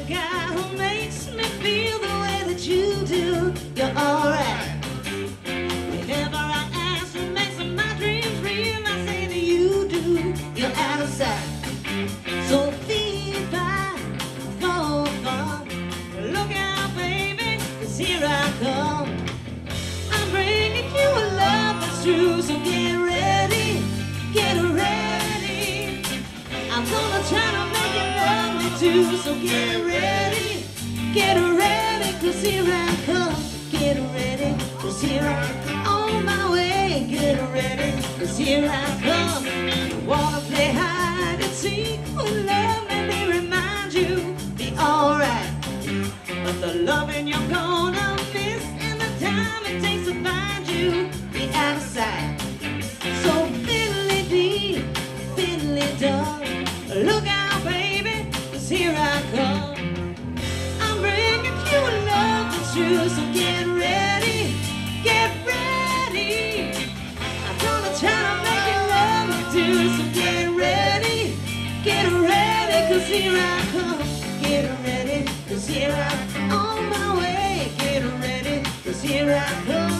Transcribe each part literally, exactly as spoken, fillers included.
guy who makes me feel the way that you do. You're alright. Whenever I ask what makes my dreams real, I say that you do. You're out of sight. So feel fine, fall fun. Look out, baby, 'cause here I come. I'm bringing you a love that's true, so get ready, get ready. I'm gonna try to make you love me too, so get ready, get ready, 'cause here I come. Get ready, 'cause here I'm on my way. Get ready, 'cause here I come. Wanna play hide and seek with love, let me remind you, be alright. But the loving you're gonna miss and the time it takes to find you, be out of sight. So fiddly-dee, fiddly-dum, look out, baby, 'cause here I come. I'm bringing you a love that's true, so get ready, get ready. I'm gonna try to make you love me too, so get ready, get ready, 'cause here I come. Get ready, 'cause here I'm on my way. Get ready, 'cause here I come.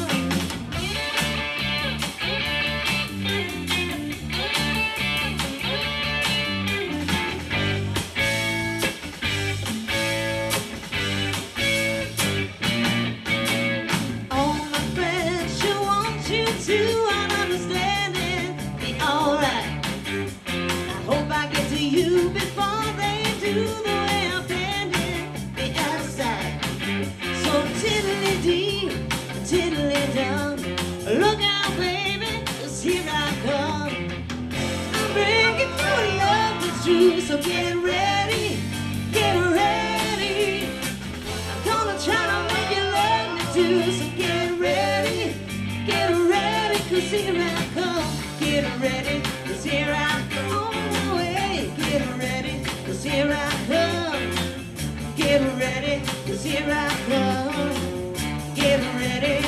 To understand it, be alright. I hope I get to you before they do the way I'm bending, be outside. So tiddly-dee, tiddly-dum, look out, baby, 'cause here I come. I'm bringing you a love that's true, so get ready, get ready. I'm gonna try to make you love me too, so get ready, get ready, 'cause here I come. Get ready, 'cause here I'm on my way. Get ready, 'cause here I come. Get ready, 'cause here I come. Get ready.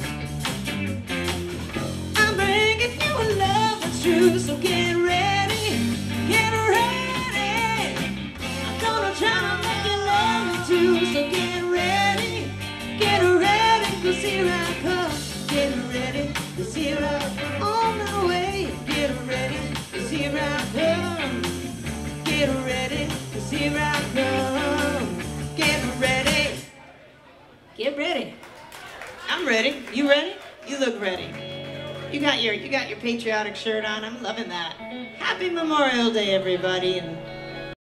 I'm bringing you a love that's true, so get ready, get ready. I'm gonna try to make you love me too, so get ready, get ready, 'cause here I come. Get ready, 'cause here I'm on my way. Get ready, 'cause here I come. Get ready, 'cause here I come. Get ready. Get ready. I'm ready. You ready? You look ready. You got your you got your patriotic shirt on. I'm loving that. Happy Memorial Day, everybody, and